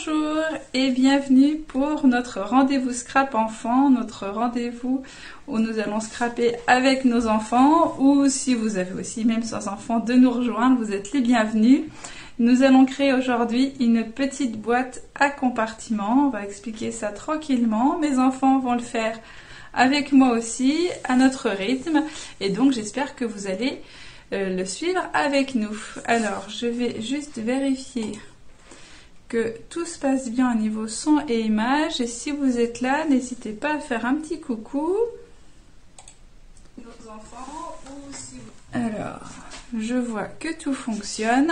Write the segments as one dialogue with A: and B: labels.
A: Bonjour et bienvenue pour notre rendez-vous scrap enfant, notre rendez-vous où nous allons scraper avec nos enfants, ou si vous avez aussi même sans enfants de nous rejoindre, vous êtes les bienvenus. Nous allons créer aujourd'hui une petite boîte à compartiments, on va expliquer ça tranquillement, mes enfants vont le faire avec moi aussi, à notre rythme, et donc j'espère que vous allez le suivre avec nous. Alors je vais juste vérifier que tout se passe bien au niveau son et image, et si vous êtes là, n'hésitez pas à faire un petit coucou nos enfants, ou si vous... Alors, je vois que tout fonctionne.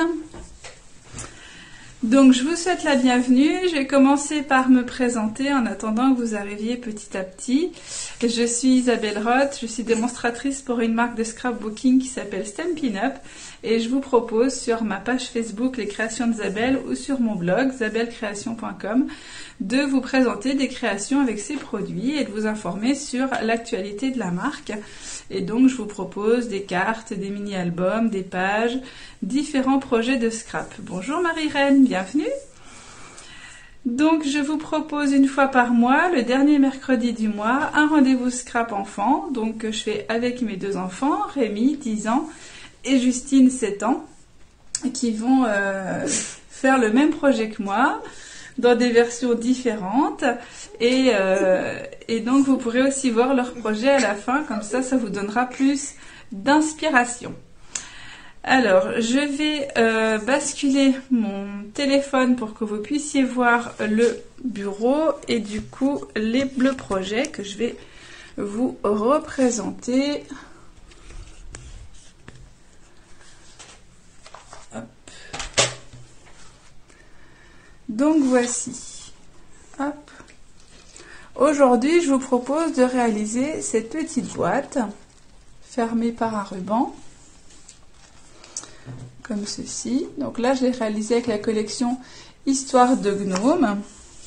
A: Donc je vous souhaite la bienvenue. Je vais commencer par me présenter en attendant que vous arriviez petit à petit. Je suis Isabelle Roth, je suis démonstratrice pour une marque de scrapbooking qui s'appelle Stampin' Up, et je vous propose sur ma page Facebook Les Créations d'Isabelle ou sur mon blog isabellecreation.com de vous présenter des créations avec ces produits et de vous informer sur l'actualité de la marque. Et donc je vous propose des cartes, des mini-albums, des pages, différents projets de scrap. Bonjour Marie-Reine, bienvenue. Donc je vous propose une fois par mois, le dernier mercredi du mois, un rendez-vous scrap enfant. Donc je fais avec mes deux enfants, Rémi, 10 ans, et Justine, 7 ans, qui vont faire le même projet que moi, dans des versions différentes, et donc vous pourrez aussi voir leur projet à la fin, comme ça vous donnera plus d'inspiration. Alors je vais basculer mon téléphone pour que vous puissiez voir le bureau et du coup le projet que je vais vous représenter. Donc voici. Hop. Aujourd'hui, je vous propose de réaliser cette petite boîte fermée par un ruban, comme ceci. Donc là, je l'ai réalisée avec la collection Histoire de Gnome.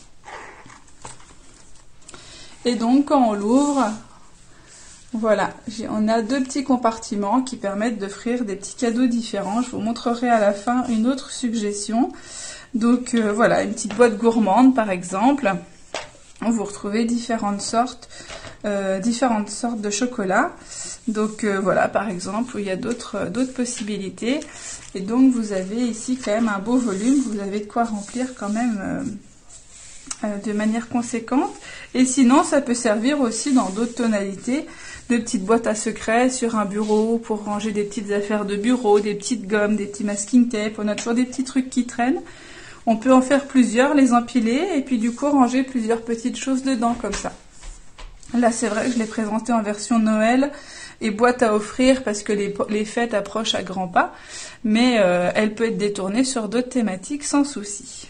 A: Et donc, quand on l'ouvre, voilà, on a deux petits compartiments qui permettent d'offrir des petits cadeaux différents. Je vous montrerai à la fin une autre suggestion. Donc voilà, une petite boîte gourmande par exemple, où vous retrouvez différentes sortes de chocolat. Donc voilà, par exemple, où il y a d'autres possibilités. Et donc vous avez ici quand même un beau volume, vous avez de quoi remplir quand même de manière conséquente. Et sinon, ça peut servir aussi dans d'autres tonalités, de petites boîtes à secrets sur un bureau pour ranger des petites affaires de bureau, des petites gommes, des petits masking tape. On a toujours des petits trucs qui traînent. On peut en faire plusieurs, les empiler et puis du coup ranger plusieurs petites choses dedans comme ça. Là c'est vrai que je l'ai présenté en version Noël et boîte à offrir parce que les fêtes approchent à grands pas, mais elle peut être détournée sur d'autres thématiques sans souci.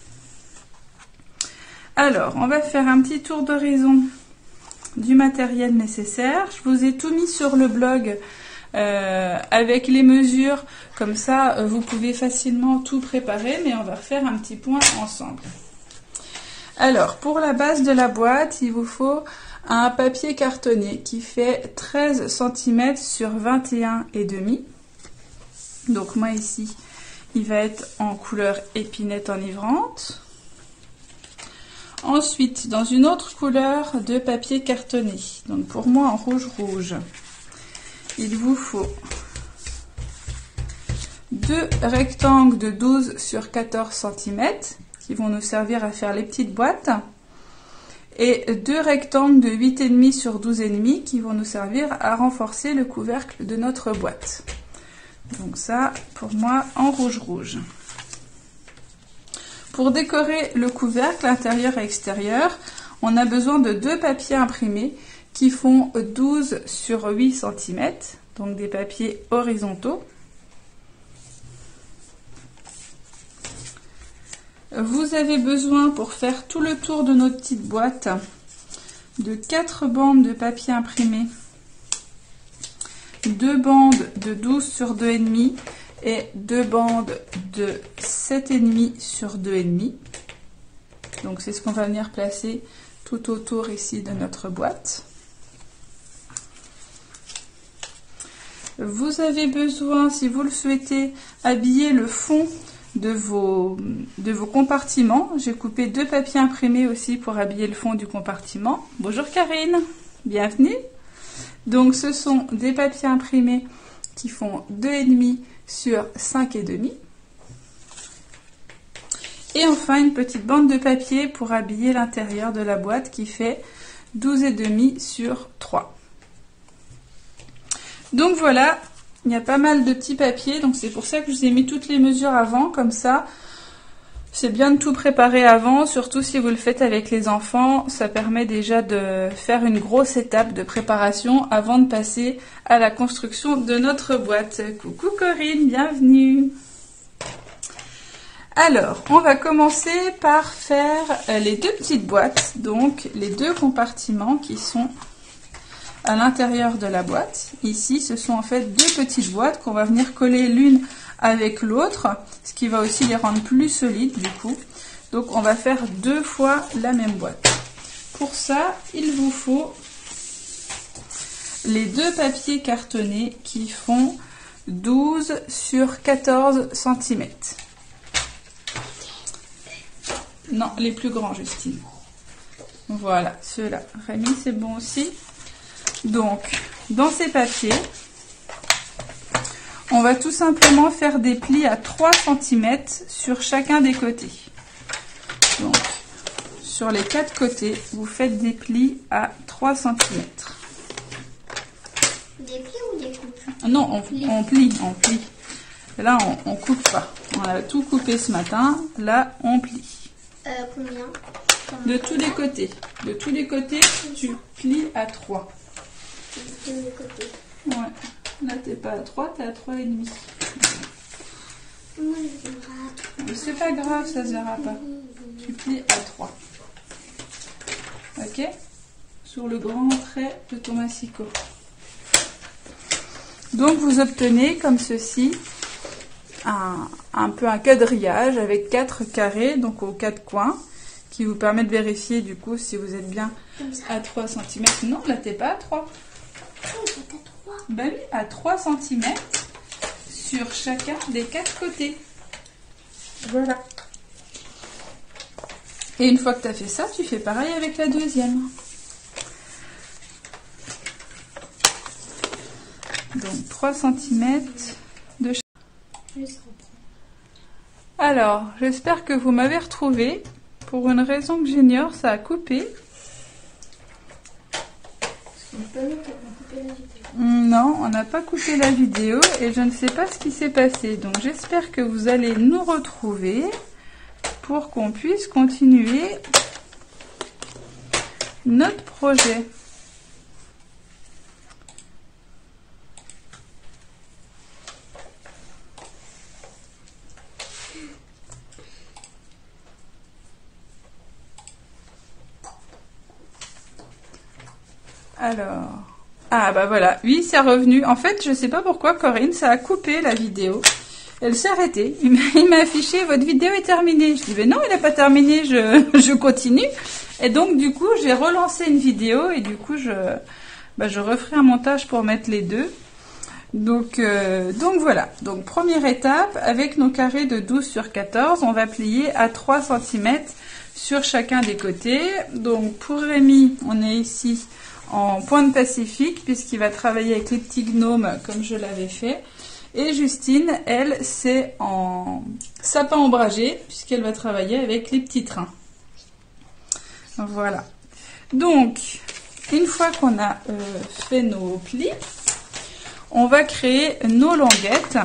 A: Alors on va faire un petit tour d'horizon du matériel nécessaire. Je vous ai tout mis sur le blog avec les mesures, comme ça vous pouvez facilement tout préparer, mais on va faire un petit point ensemble. Alors pour la base de la boîte, il vous faut un papier cartonné qui fait 13 cm sur 21,5. Donc moi ici il va être en couleur épinette enivrante. Ensuite dans une autre couleur de papier cartonné, donc pour moi en rouge, il vous faut deux rectangles de 12 sur 14 cm qui vont nous servir à faire les petites boîtes, et deux rectangles de 8,5 sur 12,5 qui vont nous servir à renforcer le couvercle de notre boîte. Donc ça pour moi en rouge. Pour décorer le couvercle intérieur et extérieur, on a besoin de deux papiers imprimés qui font 12 sur 8 cm, donc des papiers horizontaux. Vous avez besoin, pour faire tout le tour de notre petite boîte, de 4 bandes de papier imprimé, 2 bandes de 12 sur 2,5 et 2 bandes de 7,5 sur 2,5. Donc c'est ce qu'on va venir placer tout autour ici de notre boîte. Vous avez besoin, si vous le souhaitez, habiller le fond de vos compartiments. J'ai coupé 2 papiers imprimés aussi pour habiller le fond du compartiment. Bonjour Karine, bienvenue. Donc ce sont des papiers imprimés qui font 2,5 sur 5,5. Et enfin une petite bande de papier pour habiller l'intérieur de la boîte qui fait 12,5 sur 3. Donc voilà, il y a pas mal de petits papiers, donc c'est pour ça que je vous ai mis toutes les mesures avant, comme ça c'est bien de tout préparer avant, surtout si vous le faites avec les enfants, ça permet déjà de faire une grosse étape de préparation avant de passer à la construction de notre boîte. Coucou Corinne, bienvenue. Alors, on va commencer par faire les 2 petites boîtes, donc les 2 compartiments qui sont à l'intérieur de la boîte. Ici, ce sont en fait 2 petites boîtes qu'on va venir coller l'une avec l'autre, ce qui va aussi les rendre plus solides du coup. Donc, on va faire 2 fois la même boîte. Pour ça, il vous faut les 2 papiers cartonnés qui font 12 sur 14 cm. Non, les plus grands, Justine. Voilà, ceux-là. Rémi, c'est bon aussi. Donc, dans ces papiers, on va tout simplement faire des plis à 3 cm sur chacun des côtés. Donc, sur les 4 côtés, vous faites des plis à 3 cm.
B: Des plis ou des coupes?
A: Non, on plie. Là, on coupe pas. On a tout coupé ce matin. Là, on plie.
B: Combien?
A: De tous les côtés. De tous les côtés, tu plies à 3.
B: De tous les côtés.
A: Ouais. Là, t'es pas à 3, t'es à 3,5. C'est pas grave, ça se verra pas. Tu plies à 3. Ok? Sur le grand trait de ton massicot. Donc, vous obtenez comme ceci un peu un quadrillage avec 4 carrés, donc aux 4 coins, qui vous permet de vérifier du coup si vous êtes bien à 3 cm. Non, là, t'es pas à 3. Ben oui, à 3 cm sur chacun des 4 côtés. Voilà. Et une fois que tu as fait ça, tu fais pareil avec la deuxième. Donc 3 cm de chaque. Alors, j'espère que vous m'avez retrouvé. Pour une raison que j'ignore, ça a coupé. Non, on n'a pas coupé la vidéo et je ne sais pas ce qui s'est passé. Donc j'espère que vous allez nous retrouver pour qu'on puisse continuer notre projet. Alors, ah bah voilà, oui c'est revenu. En fait, je sais pas pourquoi Corinne, ça a coupé la vidéo. Elle s'est arrêtée. Il m'a affiché, votre vidéo est terminée. Je dis, mais non, il n'est pas terminé, je continue. Et donc du coup, j'ai relancé une vidéo et du coup, je referai un montage pour mettre les deux. Donc voilà. Donc première étape, avec nos carrés de 12 sur 14, on va plier à 3 cm sur chacun des côtés. Donc pour Rémi, on est ici en pointe pacifique puisqu'il va travailler avec les petits gnomes comme je l'avais fait. Et Justine, elle, c'est en sapin ombragé puisqu'elle va travailler avec les petits trains. Voilà. Donc, une fois qu'on a fait nos plis, on va créer nos languettes.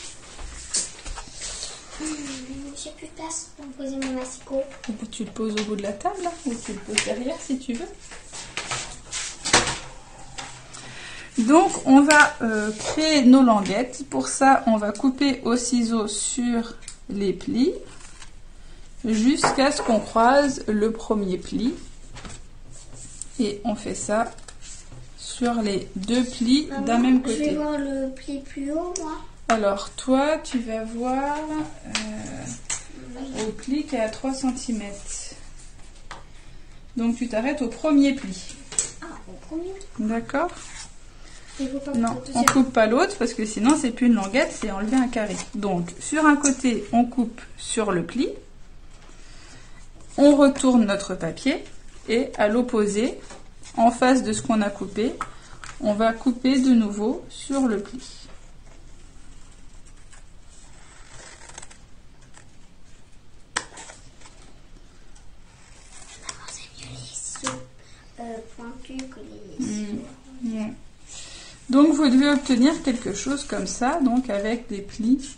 B: J'ai plus de place pour poser mon massicot.
A: Tu le poses au bout de la table là, ou tu le poses derrière si tu veux. Donc on va créer nos languettes. Pour ça, on va couper au ciseau sur les plis jusqu'à ce qu'on croise le premier pli. Et on fait ça sur les deux plis d'un même côté.
B: Je vais voir le pli plus haut, moi.
A: Alors toi, tu vas voir au pli qui est à 3 cm. Donc tu t'arrêtes au premier pli.
B: Ah, au premier.
A: D'accord.
B: Il faut pas
A: Non,
B: couper
A: on coupe pas l'autre parce que sinon c'est plus une languette, c'est enlever un carré. Donc sur un côté, on coupe sur le pli, on retourne notre papier et à l'opposé, en face de ce qu'on a coupé, on va couper de nouveau sur le pli.
B: C'est mieux les ciseaux pointus que les ciseaux.
A: Ouais. Donc vous devez obtenir quelque chose comme ça, donc avec des plis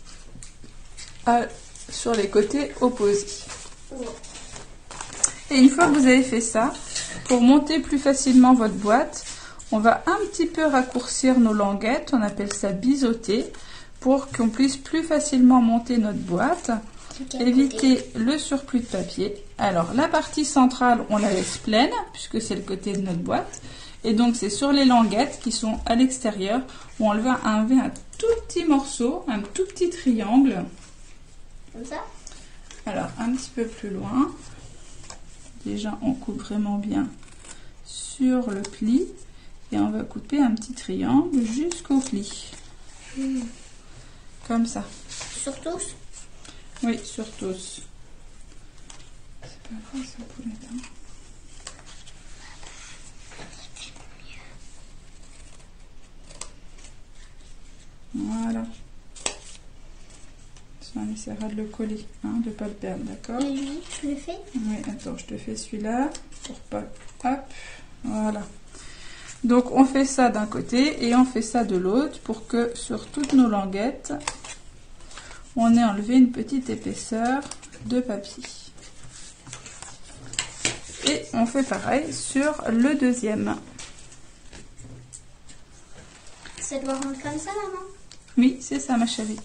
A: sur les côtés opposés.
B: Ouais.
A: Et une fois que vous avez fait ça, pour monter plus facilement votre boîte, on va un petit peu raccourcir nos languettes, on appelle ça biseauter, pour qu'on puisse plus facilement monter notre boîte, éviter le surplus de papier. Alors la partie centrale, on la laisse pleine, puisque c'est le côté de notre boîte. Et donc c'est sur les languettes qui sont à l'extérieur où on va enlever un tout petit morceau, un tout petit triangle.
B: Comme ça?
A: Alors un petit peu plus loin. Déjà on coupe vraiment bien sur le pli et on va couper un petit triangle jusqu'au pli. Comme ça.
B: Sur tous?
A: Oui, sur tous. C'est pas grave ça pour les dames. Voilà. Ça, on essaiera de le coller, hein, de ne pas le perdre, d'accord?
B: Et lui, tu le fais?
A: Oui, attends, je te fais celui-là pour pas... Hop, voilà. Donc, on fait ça d'un côté et on fait ça de l'autre pour que sur toutes nos languettes, on ait enlevé une petite épaisseur de papier. Et on fait pareil sur le deuxième.
B: Ça doit rendre comme ça, maman?
A: Oui, c'est ça, ma chérie.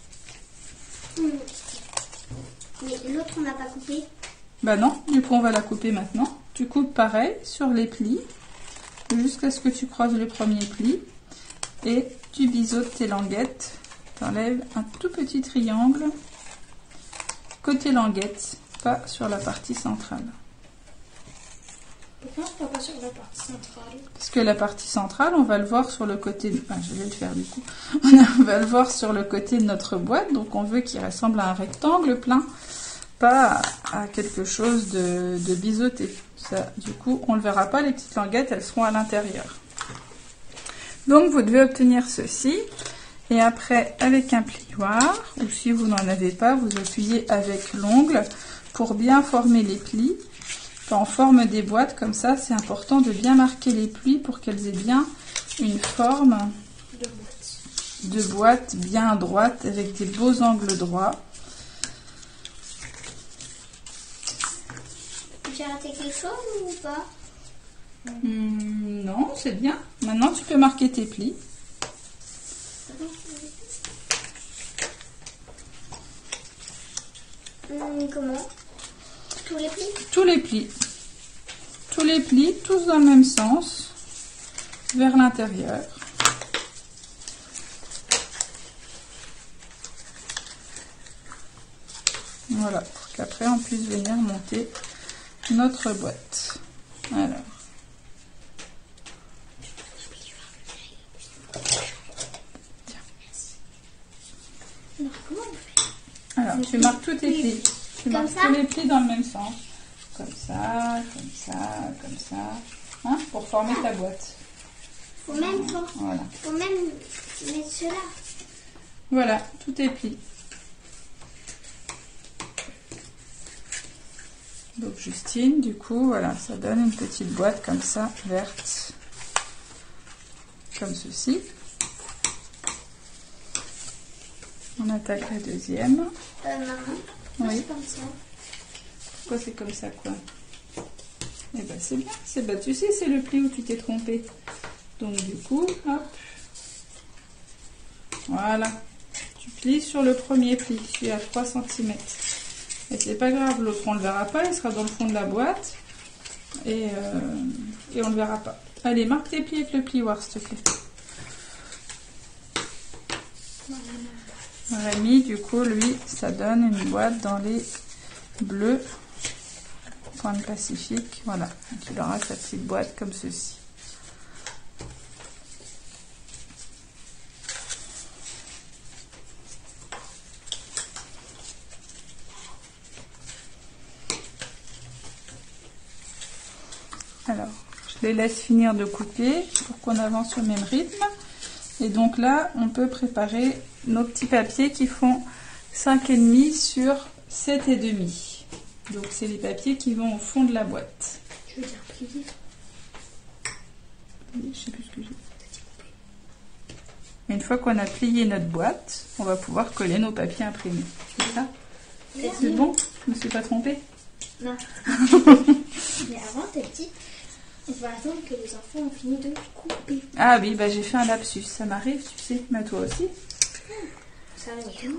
B: Mais l'autre, on n'a pas coupé.
A: Bah non, du coup, on va la couper maintenant. Tu coupes pareil sur les plis, jusqu'à ce que tu croises le premier pli. Et tu biseautes tes languettes. Tu enlèves un tout petit triangle côté languette, pas sur la partie centrale.
B: Pourquoi pas sur la partie centrale?
A: Parce que la partie centrale, on va le voir sur le côté... je vais le faire du coup. On va le voir sur le côté de notre boîte. Donc on veut qu'il ressemble à un rectangle plein, pas à quelque chose de biseauté. Ça, du coup, on ne le verra pas. Les petites languettes, elles seront à l'intérieur. Donc vous devez obtenir ceci. Et après, avec un plioir, ou si vous n'en avez pas, vous appuyez avec l'ongle pour bien former les plis. En forme des boîtes, comme ça, c'est important de bien marquer les plis pour qu'elles aient bien une forme de boîte bien droite avec des beaux angles droits.
B: J'ai raté quelque chose ou pas?
A: Non, c'est bien. Maintenant, tu peux marquer tes plis.
B: Comment? Tous les plis?
A: Tous les plis. Tous les plis, tous dans le même sens, vers l'intérieur. Voilà, pour qu'après on puisse venir monter notre boîte. Alors.
B: Alors, comment on fait?
A: Alors, tu marques tous tes plis. Tu marques
B: ça?
A: tous les plis dans le même sens. Comme ça, comme ça, comme ça. Hein, pour former ta boîte.
B: Faut même,
A: Voilà.
B: faut même mettre cela.
A: Voilà, tout est pli. Donc Justine, du coup, voilà, ça donne une petite boîte comme ça, verte. Comme ceci. On attaque la deuxième.
B: Maman,
A: Oui.
B: c'est comme ça.
A: Pourquoi c'est comme ça, quoi? Eh ben c'est bien, c'est bah, tu sais, c'est le pli où tu t'es trompé. Donc du coup, hop. Voilà. Tu plies sur le premier pli, celui à 3 cm. Et c'est pas grave, l'autre on le verra pas, il sera dans le fond de la boîte. Et on le verra pas. Allez, marque tes plis avec le plioir, s'il te plaît. Rémi, du coup, lui, ça donne une boîte dans les bleus. Point de Pacifique, voilà. Donc, il aura sa petite boîte comme ceci. Alors, je les laisse finir de couper pour qu'on avance au même rythme. Et donc là, on peut préparer nos petits papiers qui font 5,5 sur 7,5. Donc c'est les papiers qui vont au fond de la boîte.
B: Je veux dire plier.
A: Je sais plus ce que j'ai. Une fois qu'on a plié notre boîte, on va pouvoir coller nos papiers imprimés. C'est ça? C'est bon? Je me suis pas trompée?
B: Non. Mais avant, t'es petit. On va attendre que les enfants ont fini de couper.
A: Ah oui, bah j'ai fait un lapsus. Ça m'arrive, tu sais. Mais toi aussi.
B: Ça arrive.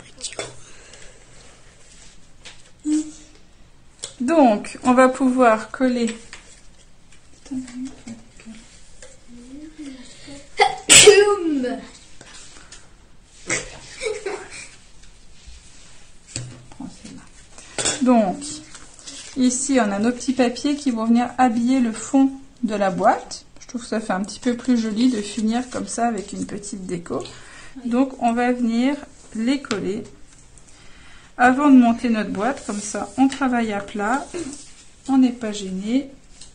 A: Donc, on va pouvoir coller. Donc, ici, on a nos petits papiers qui vont venir habiller le fond de la boîte. Je trouve que ça fait un petit peu plus joli de finir comme ça avec une petite déco. Donc, on va venir les coller avant de monter notre boîte. Comme ça, on travaille à plat. On n'est pas gêné.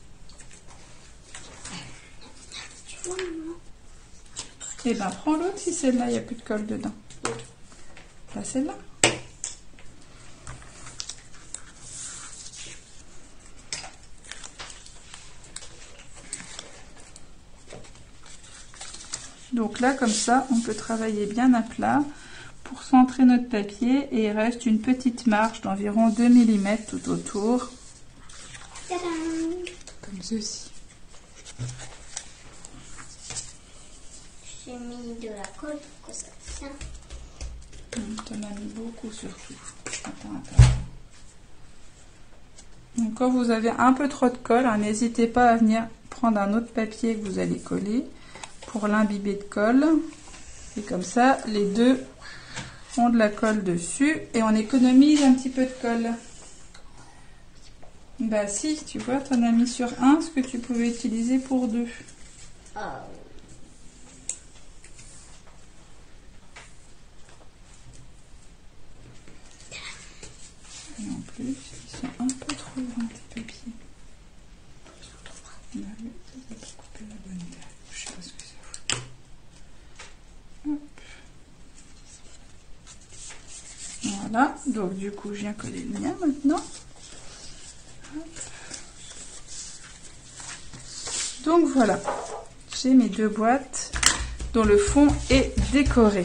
A: Et ben, prends l'autre si celle-là, il n'y a plus de colle dedans. Là, celle-là. Donc là, comme ça, on peut travailler bien à plat pour centrer notre papier et il reste une petite marge d'environ 2 mm tout autour.
B: Tadam!
A: Comme ceci.
B: J'ai mis de la colle pour que ça tient.
A: Tu en as mis beaucoup surtout. Attends. Donc quand vous avez un peu trop de colle, hein, n'hésitez pas à venir prendre un autre papier que vous allez coller pour l'imbiber de colle. Et comme ça, les deux ont de la colle dessus et on économise un petit peu de colle. Bah si, tu vois, tu en as mis sur un ce que tu pouvais utiliser pour deux.
B: Ah.
A: Et en plus, ils sont un peu trop grands tes papiers. Bah oui, ça va couper la bonne taille. Je sais pas ce que ça fout. Hop. Voilà, donc du coup, je viens coller le mien maintenant. Hop. Donc voilà, j'ai mes deux boîtes dont le fond est décoré.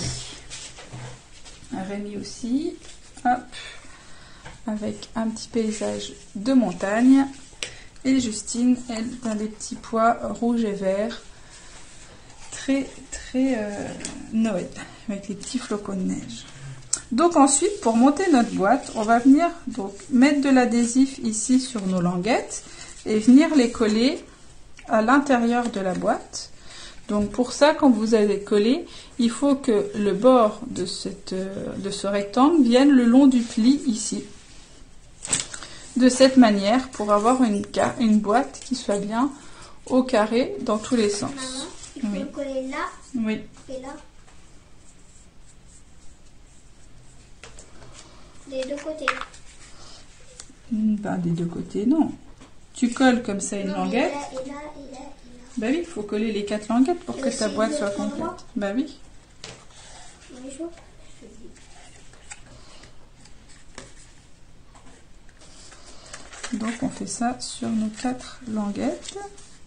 A: Rémi aussi. Hop. Avec un petit paysage de montagne. Et Justine, elle, dans des petits pois rouges et verts. Très Noël, avec les petits flocons de neige. Donc ensuite, pour monter notre boîte, on va venir donc mettre de l'adhésif ici sur nos languettes et venir les coller à l'intérieur de la boîte. Donc pour ça, quand vous allez coller, il faut que le bord de ce rectangle vienne le long du pli ici. De cette manière, pour avoir une boîte qui soit bien au carré dans tous les sens.
B: Maman, il faut
A: Oui.
B: le coller là
A: Oui.
B: et là. Des deux côtés.
A: Ben, des deux côtés, non. Tu colles comme ça une
B: Non,
A: languette.
B: et là.
A: Bah oui, il faut coller les 4 languettes pour que ta boîte soit complète. Bah oui.
B: Bonjour.
A: Donc on fait ça sur nos 4 languettes.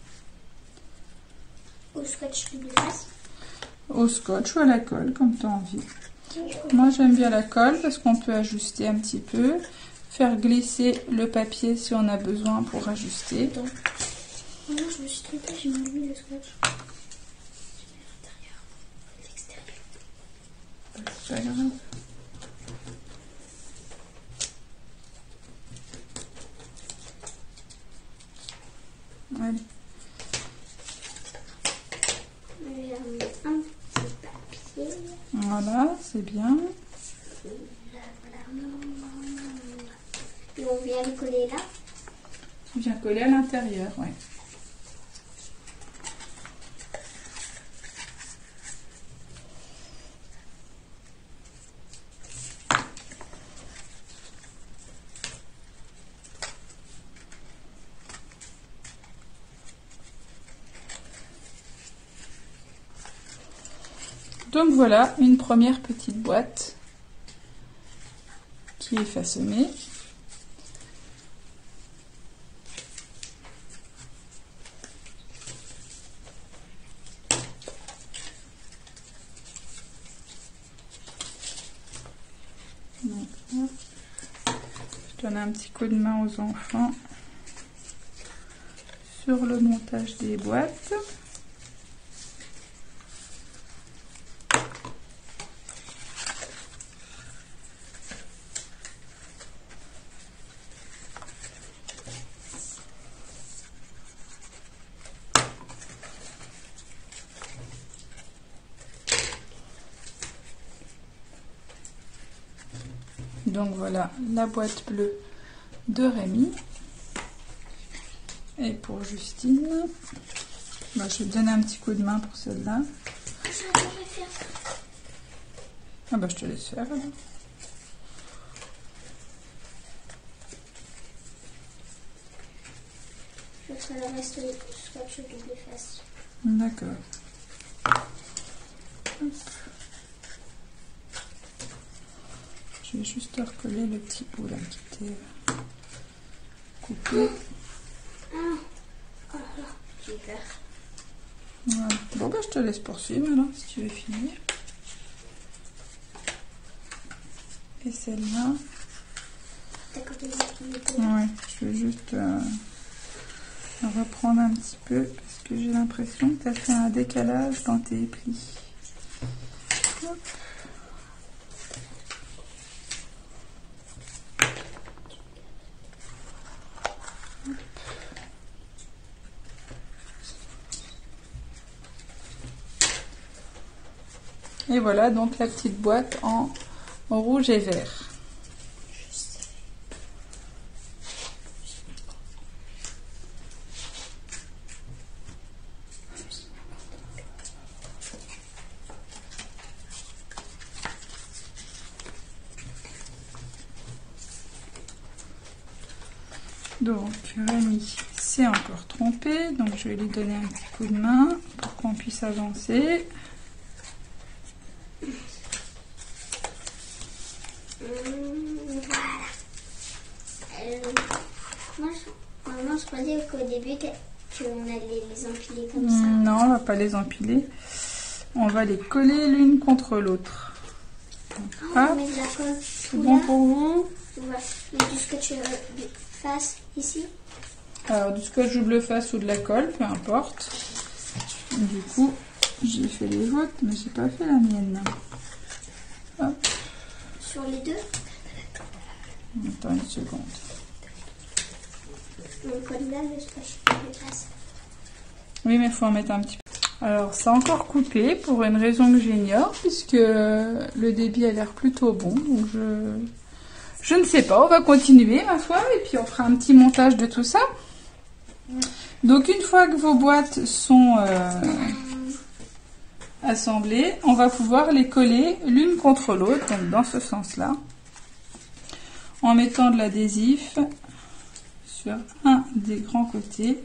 B: Au scotch double face.
A: Au scotch ou à la colle, comme tu as envie. Moi j'aime bien la colle parce qu'on peut ajuster un petit peu. Faire glisser le papier si on a besoin pour ajuster.
B: Oh non, je me suis trompée, j'ai mal mis le scotch. J'ai mis l'intérieur, l'extérieur.
A: C'est pas grave. Allez.
B: J'ai mis un petit papier.
A: Voilà, c'est bien.
B: Et on vient le coller là.
A: Tu viens coller à l'intérieur, ouais. Donc voilà une première petite boîte qui est façonnée. Donc, je donne un petit coup de main aux enfants sur le montage des boîtes. Donc voilà la boîte bleue de Rémi. Et pour Justine, bah, je vais te donner un petit coup de main pour celle-là. Ah bah je te laisse faire alors.
B: Je ferai le reste du scotch double face.
A: D'accord. Je vais juste recoller le petit bout là qui était coupé.
B: Oh là là, j'ai peur.
A: Voilà. Bon bah je te laisse poursuivre alors si tu veux finir. Et celle-là. Ouais, je vais juste reprendre un petit peu parce que j'ai l'impression que tu as fait un décalage dans tes plis. Hop. Et voilà donc la petite boîte en rouge et vert. Donc Rémi s'est encore trompé, donc je vais lui donner un petit coup de main pour qu'on puisse avancer.
B: Moi, je croyais qu'au début, qu'on allait les empiler comme ça.
A: Non, on va pas les empiler. On va les coller l'une contre l'autre.
B: On va mettre de la colle.
A: C'est bon pour vous?
B: Ouais. Et du scotch face ici.
A: Alors du scotch double face ou de la colle, peu importe. Du coup, j'ai fait les vôtres, mais j'ai pas fait la mienne. Hop.
B: Sur les deux.
A: Attends une seconde.
B: On colle là le scotch double face.
A: Oui, mais il faut en mettre un petit peu. Alors, c'est encore coupé pour une raison que j'ignore, puisque le débit a l'air plutôt bon. Donc je ne sais pas, on va continuer ma foi, et puis on fera un petit montage de tout ça. Donc une fois que vos boîtes sont assemblées, on va pouvoir les coller l'une contre l'autre, donc dans ce sens-là, en mettant de l'adhésif sur un des grands côtés.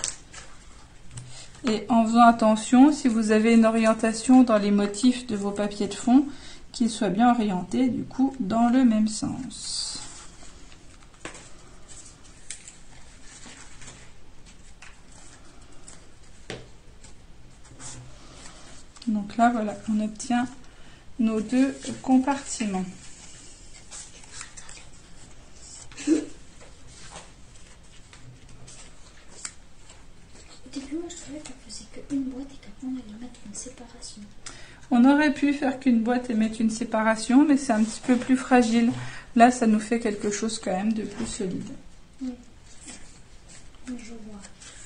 A: Et en faisant attention, si vous avez une orientation dans les motifs de vos papiers de fond, qu'ils soient bien orientés, du coup, dans le même sens. Donc là, voilà, on obtient nos deux compartiments.
B: Au début, moi, je trouvais qu'on faisait qu'une boîte et qu'après, on allait mettre une séparation.
A: On aurait pu faire qu'une boîte et mettre une séparation, mais c'est un petit peu plus fragile. Là, ça nous fait quelque chose quand même de plus solide.
B: Oui. Je vois.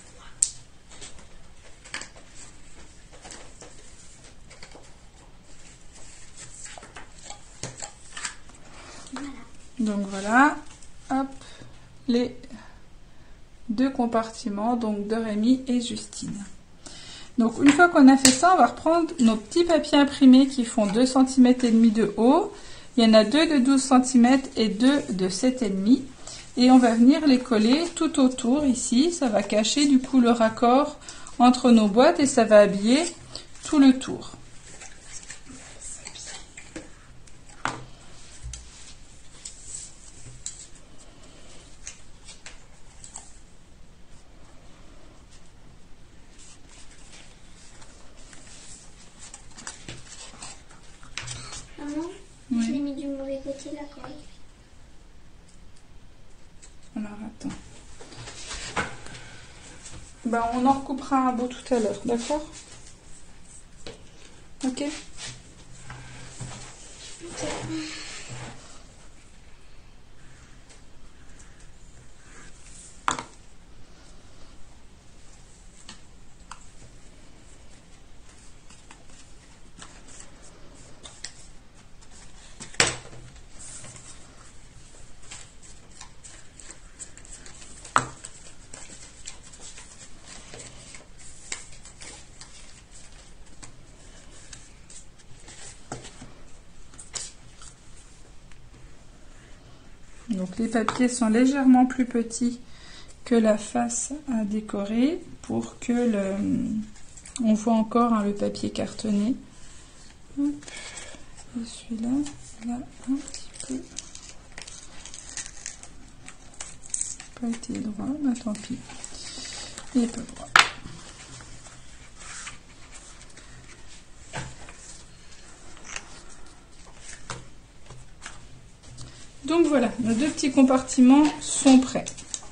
B: Voilà.
A: Donc voilà, hop, les deux compartiments, donc de Rémi et Justine. Donc une fois qu'on a fait ça, on va reprendre nos petits papiers imprimés qui font 2,5 cm de haut. Il y en a deux de 12 cm et deux de 7,5 cm. Et on va venir les coller tout autour ici. Ça va cacher du coup le raccord entre nos boîtes et ça va habiller tout le tour. Alors, attends. Bah, on en recoupera un bout tout à l'heure, d'accord? Ok. Donc les papiers sont légèrement plus petits que la face à décorer pour que on voit encore le papier cartonné. Hop. Et celui-là, là, un petit peu. Pas été droit, bah tant pis. Et pas droit. Donc voilà, nos deux petits compartiments sont prêts.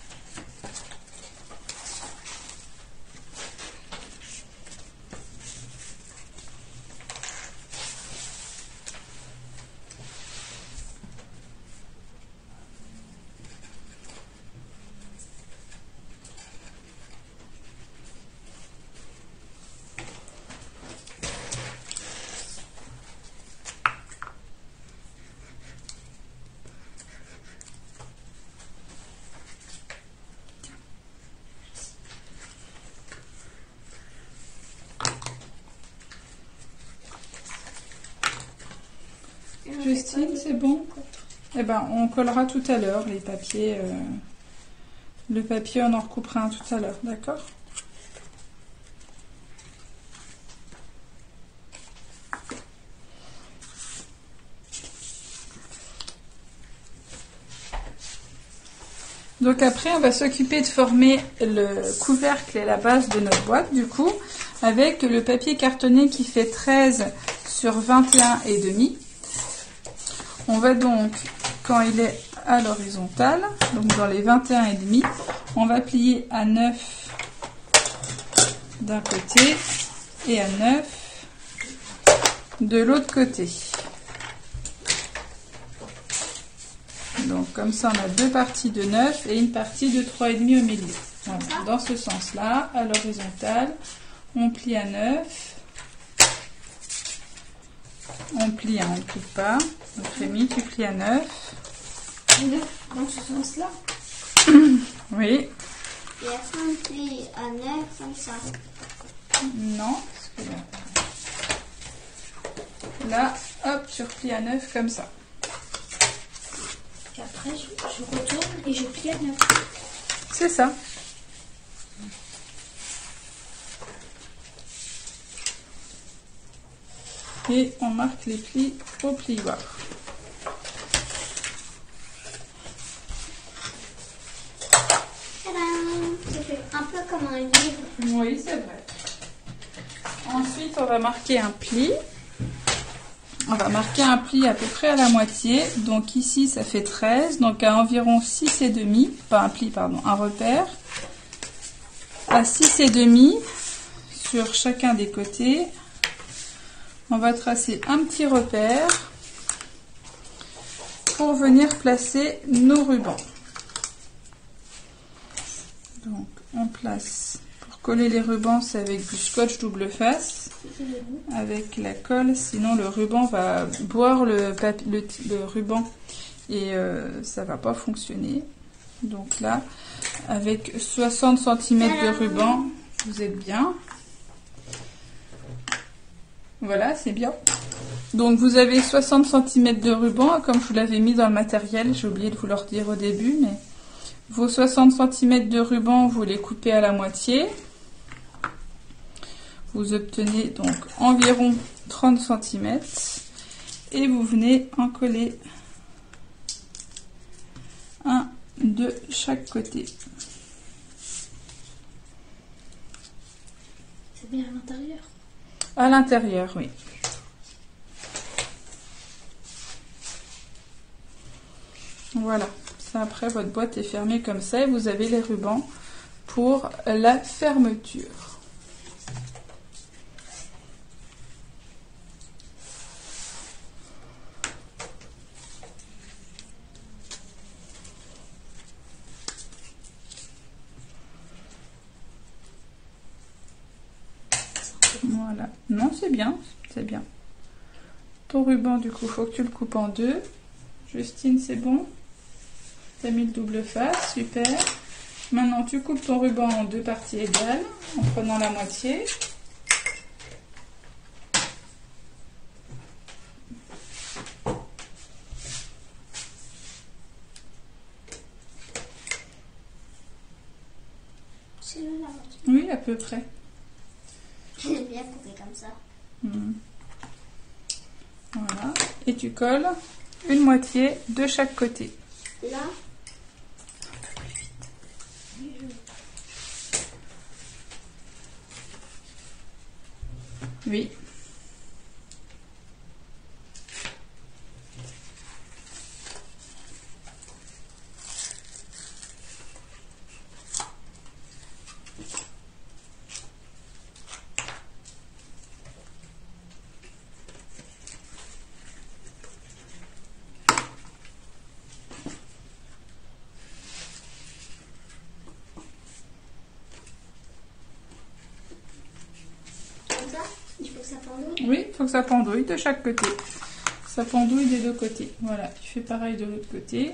A: Justine, c'est bon? Eh ben, on collera tout à l'heure les papiers. Le papier, on en recoupera un tout à l'heure, d'accord? Donc après, on va s'occuper de former le couvercle et la base de notre boîte, du coup, avec le papier cartonné qui fait 13 sur 21 et demi. On va donc, quand il est à l'horizontale, donc dans les 21 et demi, on va plier à 9 d'un côté et à 9 de l'autre côté. Donc comme ça, on a deux parties de 9 et une partie de 3,5 au milieu. Voilà. Dans ce sens-là, à l'horizontale, on plie à 9. On plie, on ne plie pas. Donc Rémi, tu plies à 9.
B: 9 dans ce sens-là?
A: Oui.
B: Et après on plie à 9 comme ça.
A: Non, parce que là, hop, tu replies à 9 comme ça.
B: Et après je retourne et je plie à 9.
A: C'est ça. Et on marque les plis au plioir.
B: Tadam! Ça fait un peu comme un livre.
A: Oui, c'est vrai. Ensuite, on va marquer un pli. On va marquer un pli à peu près à la moitié. Donc ici, ça fait 13. Donc à environ 6,5. Pas un pli, pardon, un repère. À 6,5 sur chacun des côtés. On va tracer un petit repère pour venir placer nos rubans. Donc on place, pour coller les rubans, c'est avec du scotch double face, avec la colle, sinon le ruban va boire le ruban et ça va pas fonctionner. Donc là, avec 60 cm de ruban, vous êtes bien. Voilà, c'est bien. Donc vous avez 60 cm de ruban, comme je vous l'avais mis dans le matériel, j'ai oublié de vous le redire au début, mais vos 60 cm de ruban, vous les coupez à la moitié. Vous obtenez donc environ 30 cm et vous venez en coller un de chaque côté.
B: C'est bien à l'intérieur.
A: À l'intérieur, oui. Voilà, Ça, après, votre boîte est fermée comme ça et vous avez les rubans pour la fermeture. Voilà. Non, c'est bien, c'est bien. Ton ruban, du coup, faut que tu le coupes en deux. Justine, c'est bon? Tu as mis le double face, super. Maintenant, tu coupes ton ruban en deux parties égales, en prenant la moitié.
B: C'est là la moitié.
A: Oui, à peu près.
B: J'aime bien couper comme ça.
A: Voilà. Et tu colles une moitié de chaque côté.
B: Là.
A: Oui.
B: Il faut que ça pendouille.
A: Oui, il faut que ça pendouille de chaque côté. Ça pendouille des deux côtés. Voilà, tu fais pareil de l'autre côté.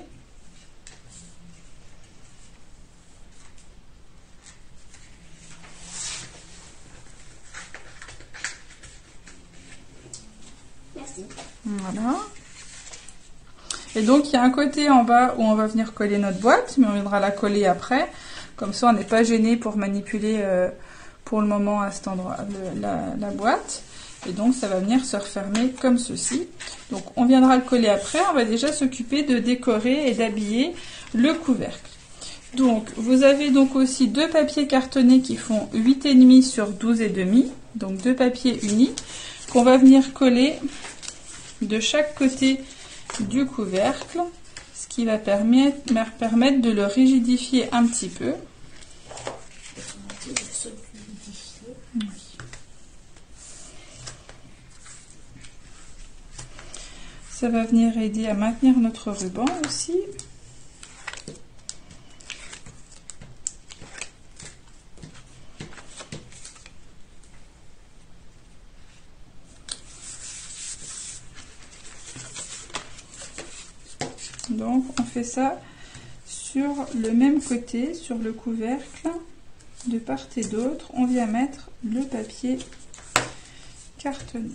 B: Merci.
A: Voilà. Et donc, il y a un côté en bas où on va venir coller notre boîte, mais on viendra la coller après. Comme ça, on n'est pas gêné pour manipuler pour le moment à cet endroit la boîte. Et donc, ça va venir se refermer comme ceci. Donc, on viendra le coller après. On va déjà s'occuper de décorer et d'habiller le couvercle. Donc, vous avez donc aussi deux papiers cartonnés qui font 8,5 sur 12,5. Donc, deux papiers unis qu'on va venir coller de chaque côté du couvercle, ce qui va permettre de le rigidifier un petit peu. Oui. Ça va venir aider à maintenir notre ruban aussi. Donc on fait ça sur le même côté, sur le couvercle, de part et d'autre, on vient mettre le papier cartonné.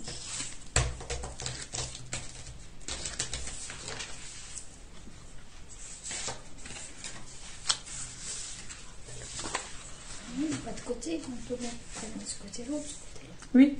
B: Pas de côté, on peut mettre de ce côté-là ou de ce côté-là.
A: Oui.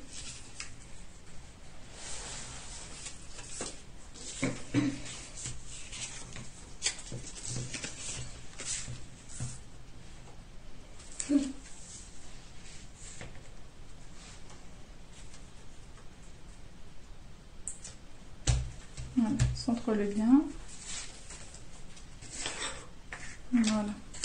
A: Voilà, centre-le bien. Voilà.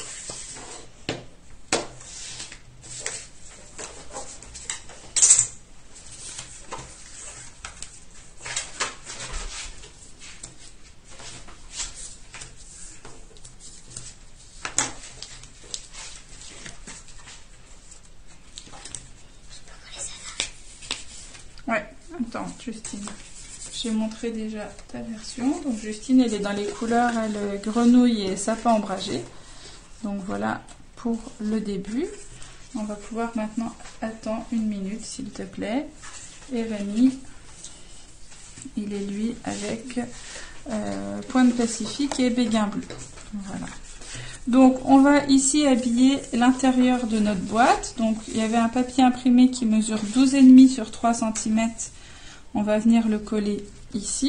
A: Ouais, attends, Justine. J'ai montré déjà ta version. Donc Justine, elle est dans les couleurs elle, grenouille et sapin ombragé. Donc voilà pour le début. On va pouvoir maintenant attendre une minute s'il te plaît. Et Rémi, il est lui avec Pointe Pacifique et Béguin bleu. Voilà. Donc on va ici habiller l'intérieur de notre boîte. Donc il y avait un papier imprimé qui mesure 12,5 sur 3 cm. On va venir le coller ici.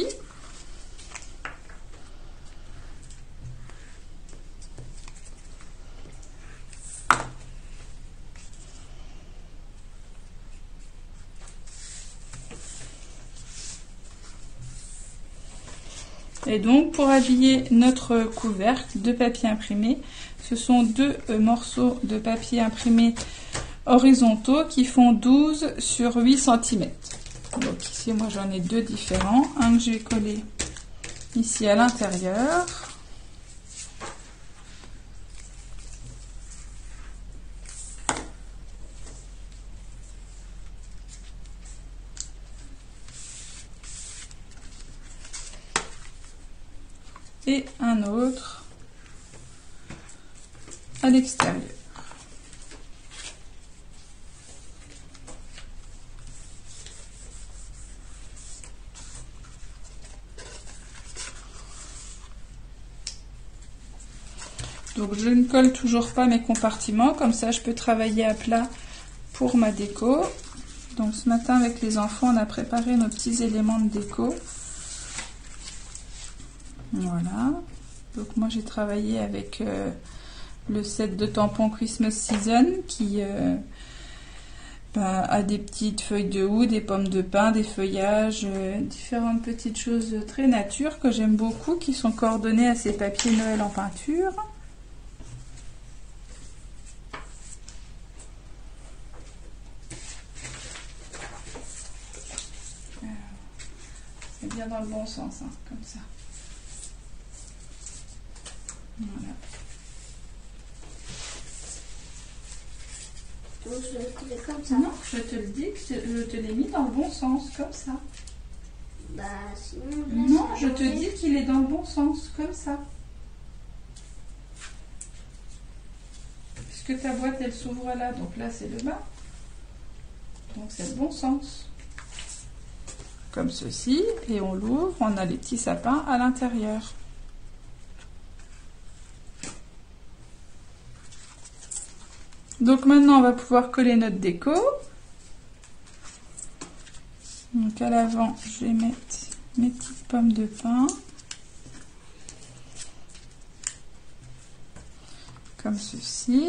A: Et donc pour habiller notre couvercle de papier imprimé, ce sont deux morceaux de papier imprimé horizontaux qui font 12 sur 8 cm. Donc ici moi j'en ai deux différents, un que j'ai collé ici à l'intérieur. Et un autre à l'extérieur. Donc je ne colle toujours pas mes compartiments, comme ça je peux travailler à plat pour ma déco. Donc ce matin avec les enfants on a préparé nos petits éléments de déco. Voilà, donc moi j'ai travaillé avec le set de tampons Christmas Season qui a des petites feuilles de houx, des pommes de pin, des feuillages, différentes petites choses très nature que j'aime beaucoup, qui sont coordonnées à ces papiers Noël en peinture. C'est bien dans le bon sens, hein, comme ça. Voilà.
B: Donc je vais couper comme ça.
A: Non, je te le dis, je te l'ai mis dans le bon sens, comme ça.
B: Bah sinon... Là,
A: Non, je te dis qu'il est dans le bon sens, comme ça. Puisque ta boîte, elle s'ouvre là, donc là c'est le bas. Donc c'est le bon sens. Comme ceci, et on l'ouvre, on a les petits sapins à l'intérieur. Donc maintenant on va pouvoir coller notre déco. Donc à l'avant je vais mettre mes petites pommes de pin. Comme ceci.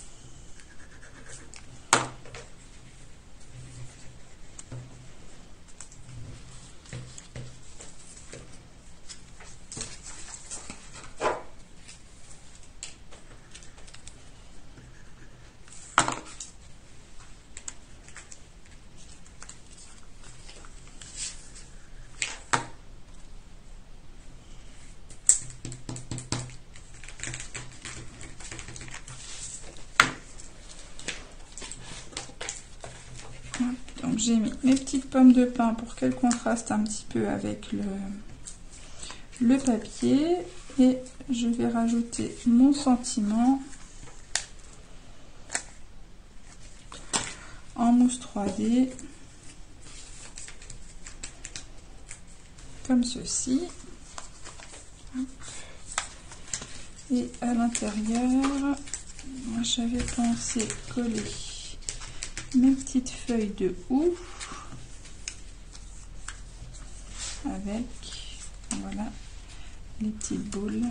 A: Donc j'ai mis mes petites pommes de pin pour qu'elles contrastent un petit peu avec le papier, et je vais rajouter mon sentiment en mousse 3D comme ceci, et à l'intérieur j'avais pensé coller mes petites feuilles de houx avec, voilà, les petites boules.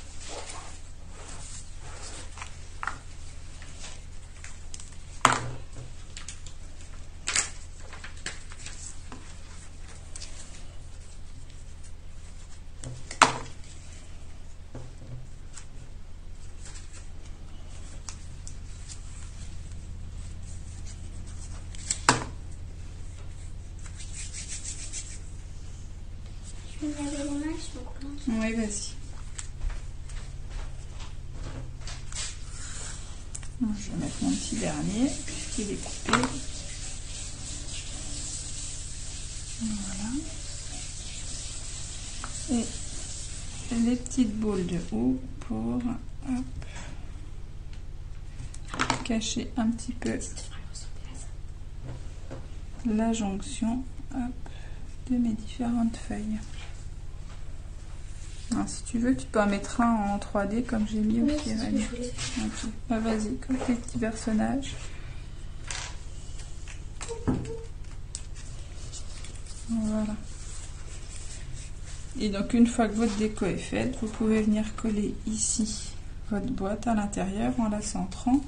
B: Je vais laver les mains, je me plante.
A: Oui, vas-y. Je vais mettre mon petit dernier, puisqu'il est coupé. Voilà. Et les petites boules de houx pour cacher un petit peu la jonction de mes différentes feuilles. Alors, si tu veux, tu peux en mettre un en 3D comme j'ai mis
B: Oui,
A: aussi.
B: c'est ce que je voulais faire.
A: Ok. Bah, vas-y, comme tes petits personnages. Voilà. Et donc une fois que votre déco est faite, vous pouvez venir coller ici votre boîte à l'intérieur en la centrant.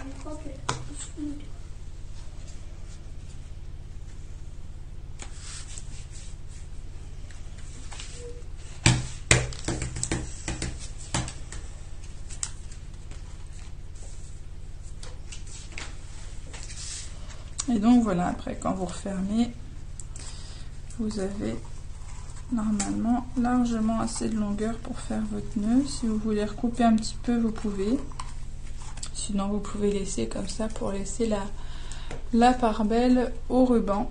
A: Et donc voilà, après quand vous refermez, vous avez normalement largement assez de longueur pour faire votre nœud. Si vous voulez recouper un petit peu, vous pouvez. Sinon, vous pouvez laisser comme ça pour laisser la part belle au ruban.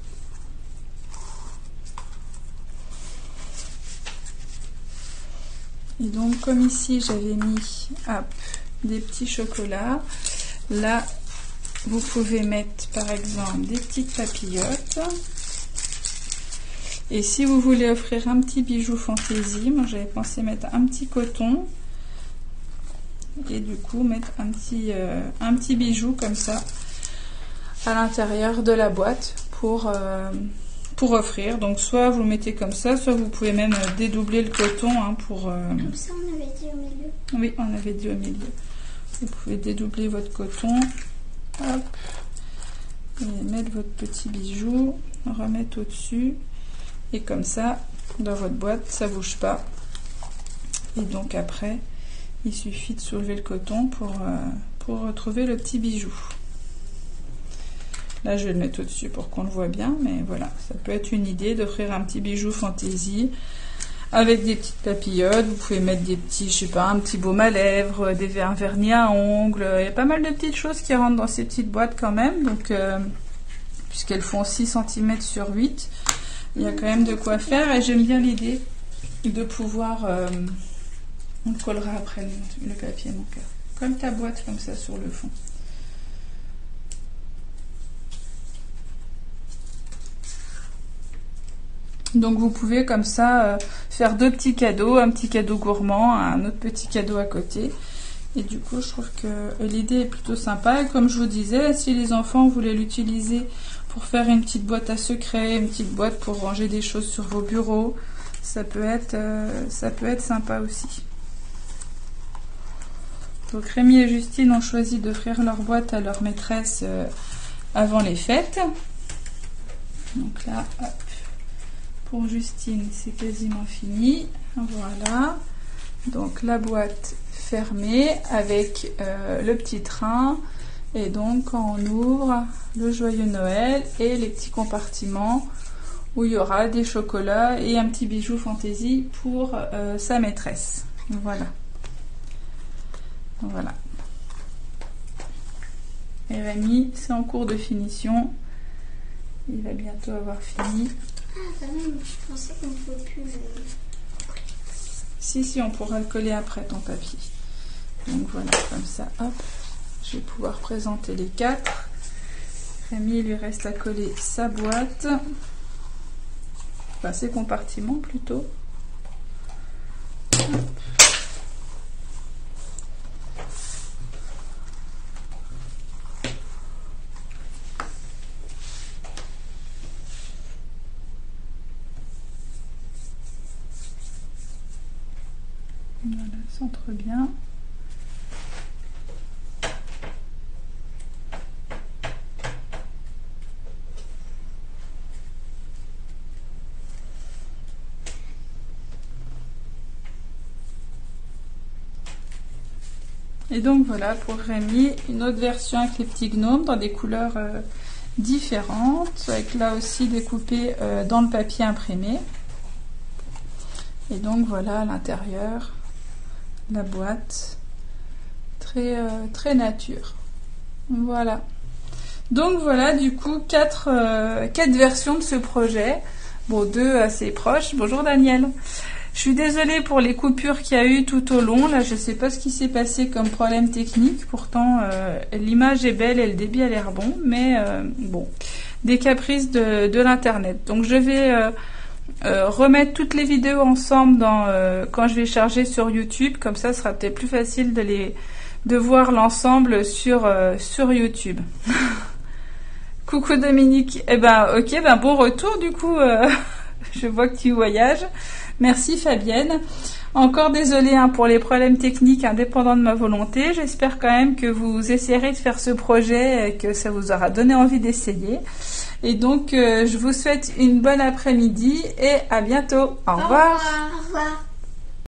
A: Et donc, comme ici, j'avais mis des petits chocolats, là, vous pouvez mettre par exemple des petites papillotes. Et si vous voulez offrir un petit bijou fantaisie, moi j'avais pensé mettre un petit coton et du coup mettre un petit bijou comme ça à l'intérieur de la boîte pour offrir. Donc soit vous le mettez comme ça, soit vous pouvez même dédoubler le coton pour...
B: Comme ça on avait dit au milieu.
A: Oui, on avait dit au milieu. Vous pouvez dédoubler votre coton. Hop, et mettre votre petit bijou, remettre au-dessus, et comme ça, dans votre boîte, ça bouge pas. Et donc après, il suffit de soulever le coton pour retrouver le petit bijou. Là, je vais le mettre au-dessus pour qu'on le voit bien, mais voilà, ça peut être une idée d'offrir un petit bijou fantaisie avec des petites papillotes. Vous pouvez mettre des petits, je sais pas, un petit baume à lèvres, un vernis à ongles. Il y a pas mal de petites choses qui rentrent dans ces petites boîtes quand même. Donc, puisqu'elles font 6 cm sur 8, il y a quand même de quoi faire. Et j'aime bien l'idée de pouvoir... on le collera après le papier, mon cœur. Comme ta boîte, comme ça, sur le fond. Donc vous pouvez comme ça faire 2 petits cadeaux, un petit cadeau gourmand, un autre petit cadeau à côté. Et du coup je trouve que l'idée est plutôt sympa. Et comme je vous disais, si les enfants voulaient l'utiliser pour faire une petite boîte à secrets, une petite boîte pour ranger des choses sur vos bureaux, ça peut être sympa aussi. Donc Rémi et Justine ont choisi d'offrir leur boîte à leur maîtresse avant les fêtes. Donc là, hop. Pour Justine, c'est quasiment fini. Voilà. Donc la boîte fermée avec le petit train. Et donc quand on ouvre, le joyeux Noël et les petits compartiments où il y aura des chocolats et un petit bijou fantaisie pour sa maîtresse. Voilà. Voilà. Et Rémi, c'est en cours de finition. Il va bientôt avoir fini.
B: Ah, quand même, je pensais qu'on ne pouvait plus le...
A: Si, on pourra le coller après, ton papier. Donc voilà, comme ça, hop, je vais pouvoir présenter les 4. Rémi, il lui reste à coller sa boîte. Enfin, ses compartiments, plutôt. Hop. Voilà, centre bien. Et donc voilà pour Rémi, une autre version avec les petits gnomes dans des couleurs différentes, avec là aussi découpé dans le papier imprimé. Et donc voilà à l'intérieur la boîte très nature. Voilà. Donc voilà du coup 4 versions de ce projet. Bon, 2 assez proches. Bonjour Daniel. Je suis désolée pour les coupures qu'il y a eu tout au long. Là, je ne sais pas ce qui s'est passé comme problème technique. Pourtant, l'image est belle et le débit a l'air bon. Mais bon, des caprices de l'internet. Donc je vais remettre toutes les vidéos ensemble quand je vais charger sur YouTube. Comme ça, ce sera peut-être plus facile de voir l'ensemble sur YouTube. Coucou Dominique. Eh ben, ok, bon retour du coup. Je vois que tu voyages. Merci Fabienne. Encore désolée hein, pour les problèmes techniques indépendants de ma volonté. J'espère quand même que vous essayerez de faire ce projet et que ça vous aura donné envie d'essayer. Et donc, je vous souhaite une bonne après-midi et à bientôt. Au revoir.
B: Au revoir.